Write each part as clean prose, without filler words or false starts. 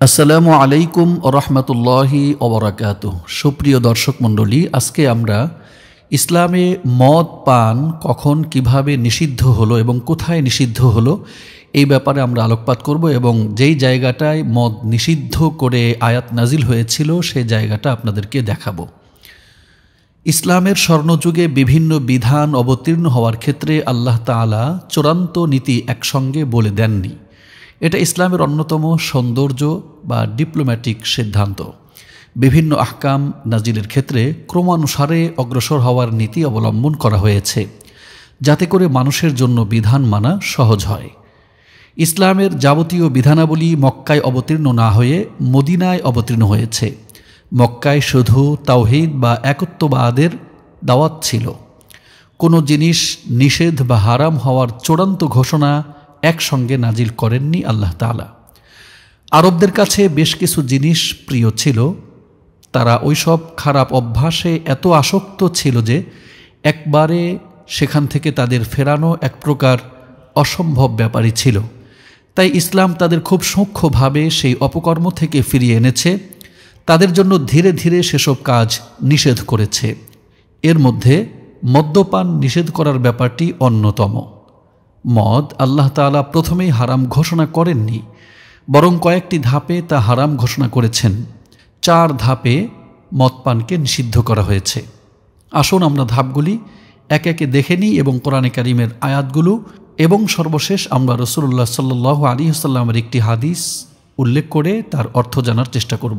আসসালামু আলাইকুম রহমতুল্লাহি ওবরাকাতুহ। সুপ্রিয় দর্শক মণ্ডলী, আজকে আমরা ইসলামে মদ পান কখন কিভাবে নিষিদ্ধ হলো এবং কোথায় নিষিদ্ধ হলো এই ব্যাপারে আমরা আলোকপাত করব এবং যেই জায়গাটায় মদ নিষিদ্ধ করে আয়াত নাজিল হয়েছিল সেই জায়গাটা আপনাদেরকে দেখাবো। ইসলামের স্বর্ণযুগে বিভিন্ন বিধান অবতীর্ণ হওয়ার ক্ষেত্রে আল্লাহ তাআলা চূড়ান্ত নীতি একসঙ্গে বলে দেননি। এটা ইসলামের অন্যতম সৌন্দর্য বা ডিপ্লোম্যাটিক সিদ্ধান্ত। বিভিন্ন আহকাম নাজিলের ক্ষেত্রে ক্রমানুসারে অগ্রসর হওয়ার নীতি অবলম্বন করা হয়েছে, যাতে করে মানুষের জন্য বিধান মানা সহজ হয়। ইসলামের যাবতীয় বিধানাবলী মক্কায় অবতীর্ণ না হয়ে মদিনায় অবতীর্ণ হয়েছে। মক্কায় শুধু তাওহীদ বা একত্ববাদের দাওয়াত ছিল। কোনো জিনিস নিষেধ বা হারাম হওয়ার চূড়ান্ত ঘোষণা একসঙ্গে নাজিল করেননি আল্লাহ তাআলা। আরবদের কাছে বেশ কিছু জিনিস প্রিয় ছিল। তারা ওইসব খারাপ অভ্যাসে এত আসক্ত ছিল যে একবারে সেখান থেকে তাদের ফেরানো এক প্রকার অসম্ভব ব্যাপারই ছিল। তাই ইসলাম তাদের খুব সূক্ষ্মভাবে সেই অপকর্ম থেকে ফিরিয়ে এনেছে। তাদের জন্য ধীরে ধীরে সেসব কাজ নিষেধ করেছে। এর মধ্যে মদ্যপান নিষেধ করার ব্যাপারটি অন্যতম। মদ আল্লাহ তাআলা প্রথমেই হারাম ঘোষণা করেননি, বরং কয়েকটি ধাপে তা হারাম ঘোষণা করেছেন। 4 ধাপে মদ পানকে নিষিদ্ধ করা হয়েছে। আসুন আমরা ধাপগুলি একে একে দেখে নিই এবং কোরআনে কারিমের আয়াতগুলো এবং সর্বশেষ আমরা রাসূলুল্লাহ সাল্লাল্লাহু আলাইহি ওয়াসাল্লামের একটি হাদিস উল্লেখ করে তার অর্থ জানার চেষ্টা করব।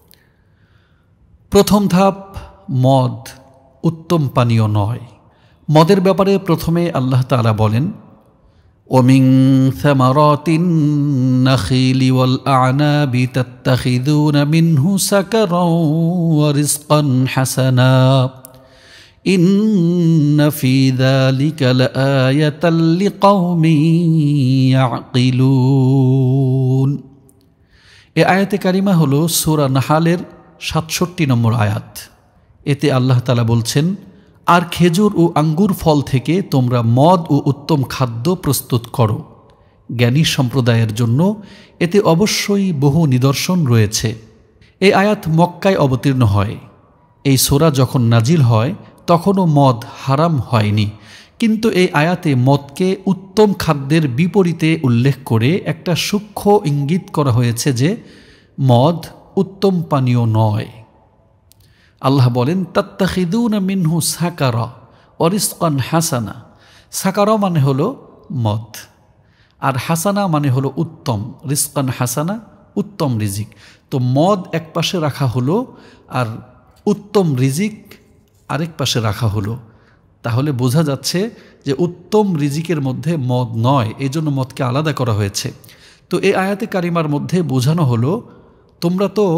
প্রথম ধাপ, মদ উত্তম পানীয় নয়। মদের ব্যাপারে প্রথমে আল্লাহ তাআলা বলেন, وَمِن ثَمَرَاتِ النَّخِيلِ وَالْأَعْنَابِ تَتَّخِذُونَ مِنْهُ سَكَرًا وَرِزْقًا حَسَنًا إِنَّ فِي ذَلِكَ لَآيَةً لِقَوْمٍ يَعْقِلُونَ। এই আয়াতে কারিমা হলো সূরা নাহালের 67 নম্বর আয়াত। এতে আল্লাহ তাআলা বলছেন, আর খেজুর ও আঙ্গুর ফল থেকে তোমরা মদ ও উত্তম খাদ্য প্রস্তুত করো। জ্ঞানী সম্প্রদায়ের জন্য এতে অবশ্যই বহু নিদর্শন রয়েছে। এই আয়াত মক্কায় অবতীর্ণ হয়। এই সূরা যখন নাজিল হয় তখনও মদ হারাম হয়নি, কিন্তু এই আয়াতে মদকে উত্তম খাদ্যের বিপরীতে উল্লেখ করে একটা সূক্ষ্ম ইঙ্গিত করা হয়েছে যে মদ উত্তম পানীয় নয়। আল্লাহ বলেন, তাত্তাখিদুনা মিনহু সাকারা ওয়া রিজকান হাসানা। সাকারা মানে হলো মদ, আর হাসানা মানে হলো উত্তম। রিজকান হাসানা, উত্তম রিজিক। তো মদ এক পাশে রাখা হলো আর উত্তম রিজিক আরেক পাশে রাখা হলো। তাহলে বোঝা যাচ্ছে যে উত্তম রিজিকের মধ্যে মদ নয়, এই জন্য মদকে আলাদা করা হয়েছে। তো এই আয়াতে কারিমার মধ্যে বোঝানো হলো, তোমরা তো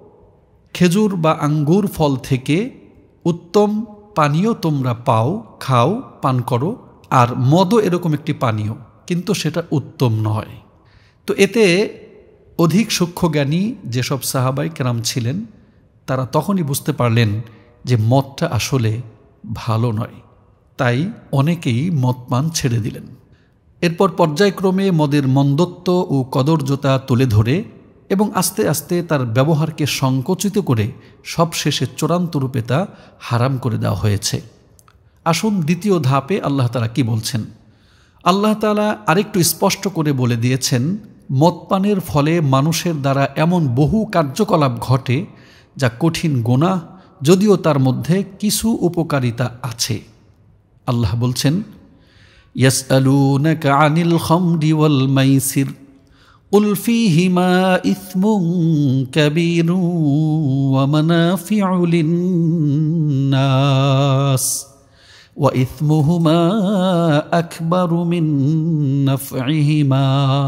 খেজুর বা আঙ্গুর ফল থেকে উত্তম পানীয় তোমরা পাও, খাও, পান করো, আর মদও এরকম একটি পানীয়, কিন্তু সেটা উত্তম নয়। তো এতে অধিক সূক্ষ্মজ্ঞানী যেসব সাহাবায়ে কেরাম ছিলেন তারা তখনই বুঝতে পারলেন যে মদটা আসলে ভালো নয়। তাই অনেকেই মদ পান ছেড়ে দিলেন। এরপর পর্যায়ক্রমে মদের মন্দত্ব ও কদর্যতা তুলে ধরে এবং আস্তে আস্তে তার ব্যবহারকে সংকুচিত করে সবশেষে চূড়ান্ত রূপে তা হারাম করে দেওয়া হয়েছে। আসুন দ্বিতীয় ধাপে আল্লাহ তাআলা কি বলছেন। আল্লাহ তাআলা আরেকটু স্পষ্ট করে বলে দিয়েছেন, মদ পানের ফলে মানুষের দ্বারা এমন বহু কার্যকলাপ ঘটে যা কঠিন গুনাহ, যদিও তার মধ্যে কিছু উপকারিতা আছে। আল্লাহ বলছেন, ইয়াসআলুনাকা আনিল খামরি ওয়াল মাইসির قل فيهما إثم كبير ومنافع للناس وإثمهما أكبر من نفعهما।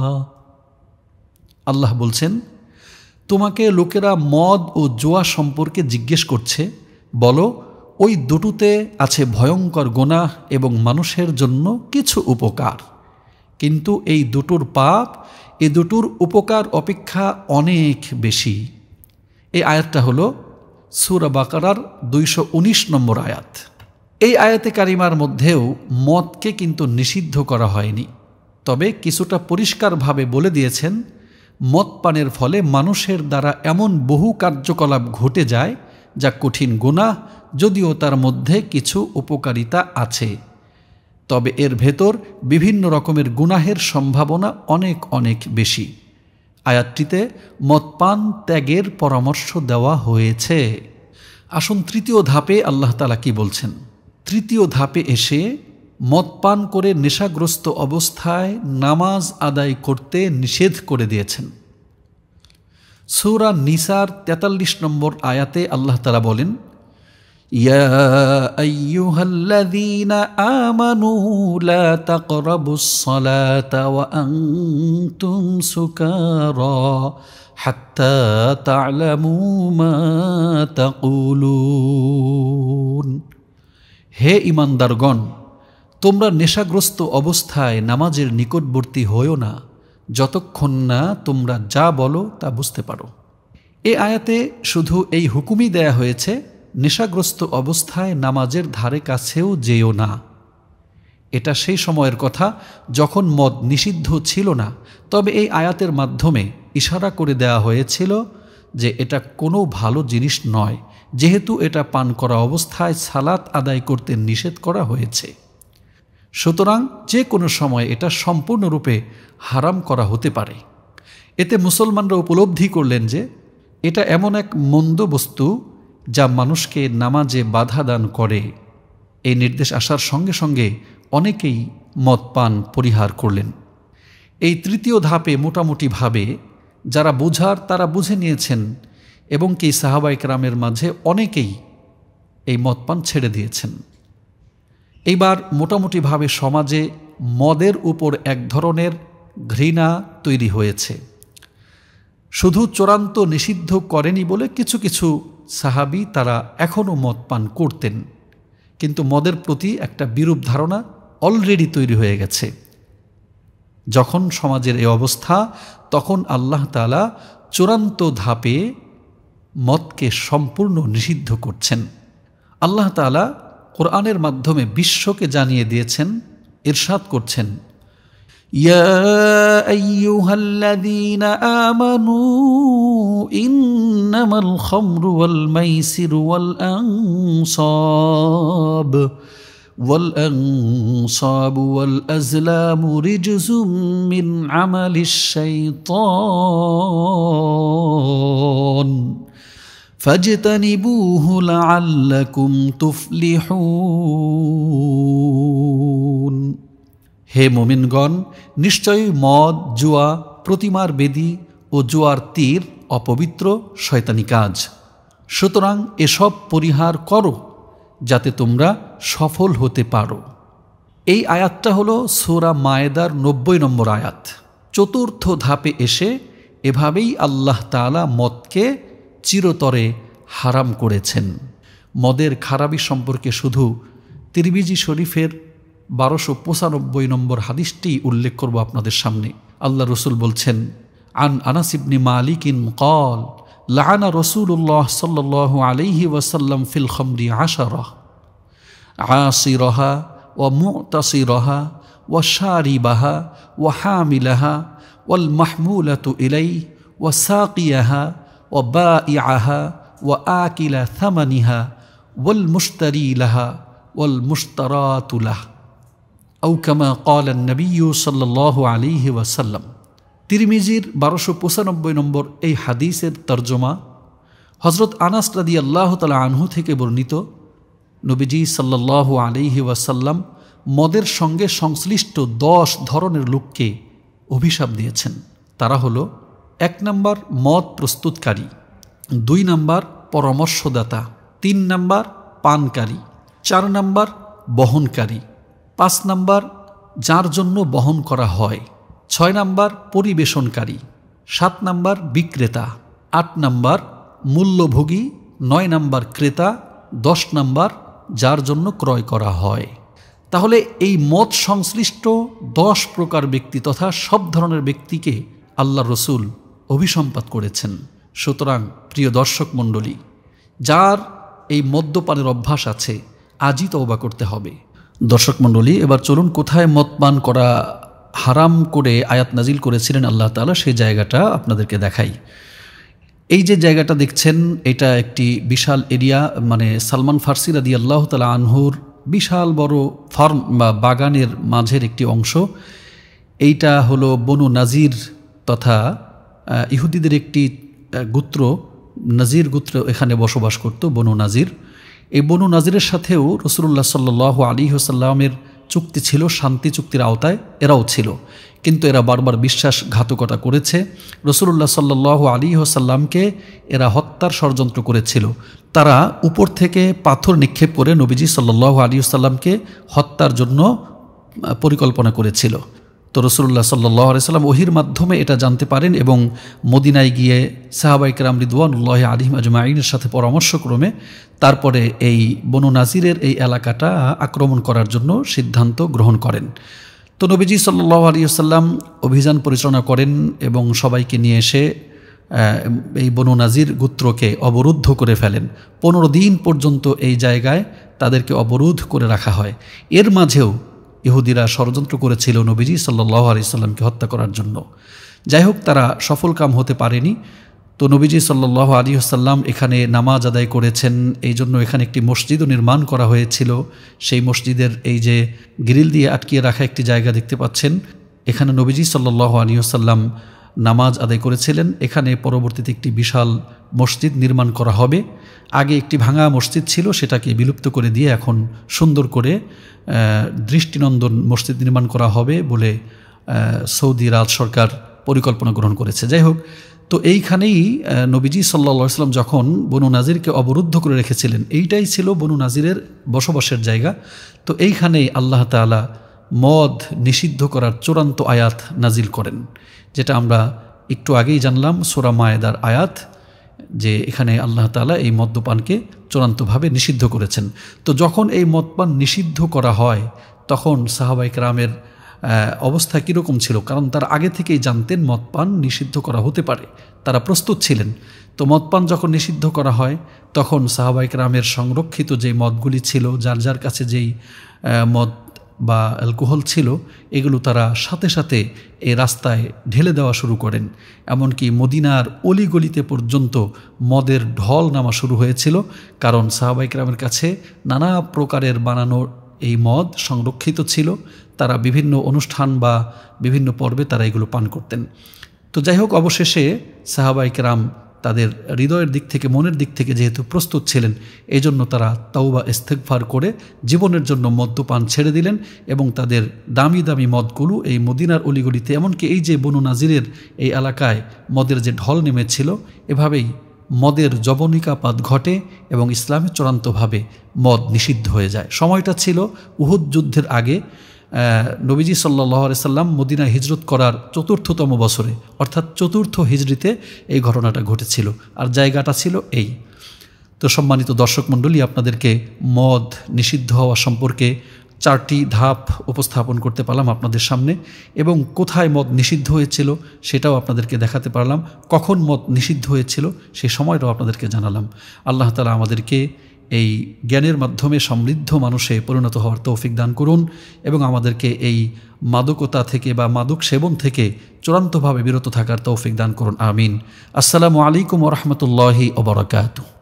আল্লাহ বলছেন, তোমাকে লোকেরা মদ ও জুয়া সম্পর্কে জিজ্ঞেস করছে, বলো ওই দুটোতে আছে ভয়ঙ্কর গুনাহ এবং মানুষের জন্য কিছু উপকার, কিন্তু এই দুটোর পাপ এই দুটোর উপকার অপেক্ষা অনেক বেশি। এই আয়াতটা হলো সূরা বাকারার 219 নম্বর আয়াত। এই আয়াতে কারিমার মধ্যেও মদকে কিন্তু নিষিদ্ধ করা হয়নি, তবে কিছুটা পরিষ্কারভাবে বলে দিয়েছেন মদ পানের ফলে মানুষের দ্বারা এমন বহু কার্যকলাপ ঘটে যায় যা কঠিন গুনাহ, যদিও তার মধ্যে কিছু উপকারিতা আছে, তবে এর ভেতর বিভিন্ন রকমের গুনাহের সম্ভাবনা অনেক অনেক বেশি। আয়াতটিতে মদপান ত্যাগের পরামর্শ দেওয়া হয়েছে। আসুন তৃতীয় ধাপে আল্লাহ তাআলা কি বলছেন। তৃতীয় ধাপে এসে মদপান করে নেশাগ্রস্ত অবস্থায় নামাজ আদায় করতে নিষেধ করে দিয়েছেন। সূরা নিসার 43 নম্বর আয়াতে আল্লাহ তাআলা বলেন, ইয়া আইয়ুহাল্লাযীনা আমানু লা তাকরাবুস সালাতা ওয়া আনতুম সুকারা হাত্তা তা'লামু মা তাকুলুন। হে ঈমানদারগণ, তোমরা নেশাগ্রস্ত অবস্থায় নামাজের নিকটবর্তী হইও না যতক্ষণ না তোমরা যা বলো তা বুঝতে পারো। এ আয়াতে শুধু এই হুকুমই দেয়া হয়েছে, নেশাগ্রস্ত অবস্থায় নামাজের ধারে কাছেও যেও না। এটা সেই সময়ের কথা যখন মদ নিষিদ্ধ ছিল না, তবে এই আয়াতের মাধ্যমে ইশারা করে দেয়া হয়েছিল যে এটা কোনো ভালো জিনিস নয়, যেহেতু এটা পান করা অবস্থায় সালাত আদায় করতে নিষেধ করা হয়েছে। সুতরাং যে কোনো সময় এটা সম্পূর্ণরূপে হারাম করা হতে পারে। এতে মুসলমানরা উপলব্ধি করলেন যে এটা এমন এক মন্দ বস্তু যা মানুষকে নামাজে বাধা দান করে। এই নির্দেশ আসার সঙ্গে সঙ্গে অনেকেই মদ পান পরিহার করলেন। এই তৃতীয় ধাপে মোটামুটিভাবে যারা বোঝার তারা বুঝে নিয়েছেন এবং কি সাহাবায়ে কেরামের মাঝে অনেকেই এই মদ পান ছেড়ে দিয়েছেন। এইবার মোটামুটিভাবে সমাজে মদের উপর এক ধরনের ঘৃণা তৈরি হয়েছে। শুধু চূড়ান্ত নিষিদ্ধ করেনি বলে কিছু কিছু সাহাবী তারা এখনও মদ পান করতেন, কিন্তু মদের প্রতি একটা বিরূপ ধারণা অলরেডি তৈরি হয়ে গেছে। যখন সমাজের এই অবস্থা, তখন আল্লাহ তাআলা চূড়ান্ত ধাপে মদকে সম্পূর্ণ নিষিদ্ধ করছেন। আল্লাহ তাআলা কোরআনের মাধ্যমে বিশ্বকে জানিয়ে দিয়েছেন, ইরশাদ করছেন, ইয়া আইয়ুহাল্লাযীনা আমানু ইন্নামাল খামরু ওয়াল মাইসিরু ওয়াল আনসাবু ওয়াল আজলামু রিজসুম মিন আমালিশ শাইতান ফাজতানিবুহু লাআল্লাকুম তুফলিহুন। হে মুমিনগণ, নিশ্চয়ই মদ, জুয়া, প্রতিমার বেদী ও জুয়ার তীর অপবিত্র শয়তানি কাজ। সুতরাং এসব পরিহার করো যাতে তোমরা সফল হতে পারো। এই আয়াতটা হলো সূরা মায়েদার 90 নম্বর আয়াত। চতুর্থ ধাপে এসে এভাবেই আল্লাহ তাআলা মদকে চিরতরে হারাম করেছেন। মদের খারাপি সম্পর্কে শুধু তিরমিজি শরীফের 1295 নম্বর হাদিসটি উল্লেখ করব আপনাদের সামনে। আল্লাহ রসুল বলছেন, আন আনাস ইবনে মালিকিন ক্বাল লাআনা রাসূলুল্লাহ সাল্লাল্লাহু আলাইহি ওয়াসাল্লাম ফিল খামরি আশারা আসিরাহা ওয়া মুতাসিরাহা ওয়া শারিবাহা ওয়া হামিলাহা ওয়াল মাহমুলাতু ইলাইহি ওয়া সাকিয়াহা ওয়া বাঈআহা ওয়া আকিলা থামানিহা ওয়াল মুশতারি লাহা ওয়াল মুশতারাতু লাহা আও কামা ক্বালা নবী সাল্লাল্লাহু আলাইহি ওয়াসাল্লাম। তিরমিজির 1295 নম্বর এই হাদিসের তর্জমা হযরত আনাস রাদিয়াল্লাহু তাআলা আনহু থেকে বর্ণিত। নবীজি সাল্লাল্লাহু আলাইহি ওয়াসাল্লাম মদের সঙ্গে সংশ্লিষ্ট 10 ধরনের লোককে অভিশাপ দিয়েছেন। তারা হলো 1 নম্বর মদ প্রস্তুতকারী, 2 নম্বর পরামর্শদাতা, 3 নম্বর পানকারী, 4 নম্বর বহনকারী, 5 নম্বর যার জন্য বহন করা হয়, 6 নম্বর পরিবেশনকারী, 7 নম্বর বিক্রেতা, 8 নম্বর মূল্যভোগী, 9 নম্বর ক্রেতা, 10 নম্বর যার জন্য ক্রয় করা হয়। তাহলে এই মদ সংশ্লিষ্ট 10 প্রকার ব্যক্তি তথা সব ধরনের ব্যক্তিকে আল্লাহ রসুল অভিসম্পাত করেছেন। সুতরাং প্রিয় দর্শক মণ্ডলী, যার এই মদ্যপানের অভ্যাস আছে আজই তওবা করতে হবে। দর্শক মণ্ডলী, এবার চলুন কোথায় মদ পান করা হারাম করে আয়াত নাজিল করেছিলেন আল্লাহ তাআলা, সেই জায়গাটা আপনাদেরকে দেখাই। এই যে জায়গাটা দেখছেন, এটা একটি বিশাল এরিয়া, মানে সালমান ফার্সি রাদিয়াল্লাহু তাআলা আনহুর বিশাল বড় ফার্ম বা বাগানের মাঝের একটি অংশ। এইটা হলো বনু নাজির তথা ইহুদিদের একটি গোত্র, নাজির গোত্র এখানে বসবাস করত, বনু নাজির। এই বনু নাজিরের সাথেও রাসূলুল্লাহ সাল্লাল্লাহু আলাইহি ওয়াসাল্লামের চুক্তি ছিল, শান্তি চুক্তির আওতায় এরাও ছিল, কিন্তু এরা বারবার বিশ্বাসঘাতকতা করেছে। রাসূলুল্লাহ সাল্লাল্লাহু আলাইহি ওয়াসাল্লামকে এরা হত্যার ষড়যন্ত্র করেছিল। তারা উপর থেকে পাথর নিক্ষেপ করে নবীজি সাল্লাল্লাহু আলাইহি ওয়াসাল্লামকে হত্যার জন্য পরিকল্পনা করেছিল। তো রাসূলুল্লাহ সাল্লাল্লাহু আলাইহি ওয়াসাল্লাম ওহির মাধ্যমে এটা জানতে পারেন এবং মদিনায় গিয়ে সাহাবায়ে কেরাম রিদওয়ানুল্লাহি আলাইহিম আজমাইনের সাথে পরামর্শক্রমে তারপরে এই বনু নাজিরের এই এলাকাটা আক্রমণ করার জন্য সিদ্ধান্ত গ্রহণ করেন। তো নবীজি সাল্লাল্লাহু আলাইহি ওয়াসাল্লাম অভিযান পরিচালনা করেন এবং সবাইকে নিয়ে এসে এই বনু নাজির গোত্রকে অবরুদ্ধ করে ফেলেন। 15 দিন পর্যন্ত এই জায়গায় তাদেরকে অবরোধ করে রাখা হয়। এর মাঝেও ইহুদিরা ষড়যন্ত্র করেছিল নবীজি সাল্লাল্লাহু আলাইহি সাল্লামকে হত্যা করার জন্য। যাই হোক, তারা সফলকাম হতে পারেনি। তো নবীজি সাল্লাল্লাহু আলাইহি ওয়াসাল্লাম এখানে নামাজ আদায় করেছেন, এই জন্য এখানে একটি মসজিদও নির্মাণ করা হয়েছিল। সেই মসজিদের এই যে গ্রিল দিয়ে আটকিয়ে রাখা একটি জায়গা দেখতে পাচ্ছেন, এখানে নবীজি সাল্লাল্লাহু আলাইহি ওয়াসাল্লাম নামাজ আদায় করেছিলেন। এখানে পরবর্তীতে একটি বিশাল মসজিদ নির্মাণ করা হবে। আগে একটি ভাঙা মসজিদ ছিল, সেটাকে বিলুপ্ত করে দিয়ে এখন সুন্দর করে দৃষ্টিনন্দন মসজিদ নির্মাণ করা হবে বলে সৌদি রাজ সরকার পরিকল্পনা গ্রহণ করেছে। যাই হোক, তো এইখানেই নবীজি সাল্লাল্লাহু আলাইহি ওয়াসাল্লাম যখন বনু নাজিরকে অবরুদ্ধ করে রেখেছিলেন, এইটাই ছিল বনু নাজিরের বসবাসের জায়গা। তো এইখানেই আল্লাহ তাআলা মদ নিষিদ্ধ করার চূড়ান্ত আয়াত নাজিল করেন, যেটা আমরা একটু আগেই জানলাম সূরা মায়েদার আয়াত, যে এখানে আল্লাহ তাআলা এই মদ্যপানকে চূড়ান্তভাবে নিষিদ্ধ করেছেন। তো যখন এই মদপান নিষিদ্ধ করা হয় তখন সাহাবায়ে কেরামের অবস্থা কীরকম ছিল, কারণ তারা আগে থেকেই জানতেন মদপান নিষিদ্ধ করা হতে পারে, তারা প্রস্তুত ছিলেন। তো মদপান যখন নিষিদ্ধ করা হয় তখন সাহাবায়ে কেরামের সংরক্ষিত যে মদগুলি ছিল, যার যার কাছে যেই মদ বা অ্যালকোহল ছিল, এগুলো তারা সাথে সাথে এই রাস্তায় ঢেলে দেওয়া শুরু করেন। এমনকি মদিনার অলিগলিতে পর্যন্ত মদের ঢল নামা শুরু হয়েছিল, কারণ সাহাবায়ে কেরামের কাছে নানা প্রকারের বানানো এই মদ সংরক্ষিত ছিল। তারা বিভিন্ন অনুষ্ঠান বা বিভিন্ন পর্বে তারা এগুলো পান করতেন। তো যাই হোক, অবশেষে সাহাবায়ে কেরাম তাদের হৃদয়ের দিক থেকে, মনের দিক থেকে যেহেতু প্রস্তুত ছিলেন, এই জন্য তারা তাওবা ইস্তেগফার করে জীবনের জন্য মদ্যপান ছেড়ে দিলেন এবং তাদের দামি দামি মদগুলো এই মদিনার অলিগলিতে, এমনকি এই যে বনু নাজিরের এই এলাকায় মদের যে ঢল নেমেছিল, এভাবেই মদের যবনিকাপাত ঘটে এবং ইসলামে চূড়ান্তভাবে মদ নিষিদ্ধ হয়ে যায়। সময়টা ছিল উহুদ যুদ্ধের আগে। নবীজি সাল্লাল্লাহু আলাইহি সাল্লাম মদিনায় হিজরত করার ৪র্থতম বছরে, অর্থাৎ ৪র্থ হিজরিতে এই ঘটনাটা ঘটেছিল, আর জায়গাটা ছিল এই। তো সম্মানিত দর্শক মণ্ডলী, আপনাদেরকে মদ নিষিদ্ধ হওয়া সম্পর্কে 4টি ধাপ উপস্থাপন করতে পারলাম আপনাদের সামনে, এবং কোথায় মদ নিষিদ্ধ হয়েছিল সেটাও আপনাদেরকে দেখাতে পারলাম, কখন মদ নিষিদ্ধ হয়েছিল সেই সময়টাও আপনাদেরকে জানালাম। আল্লাহ তাআলা আমাদেরকে এই জ্ঞানের মাধ্যমে সমৃদ্ধ মানুষে পরিণত হওয়ার তৌফিক দান করুন এবং আমাদেরকে এই মাদকতা থেকে বা মাদক সেবন থেকে চূড়ান্তভাবে বিরত থাকার তৌফিক দান করুন। আমিন। আসসালামু আলাইকুম ওয়া রাহমাতুল্লাহি ওয়া বারাকাতুহু।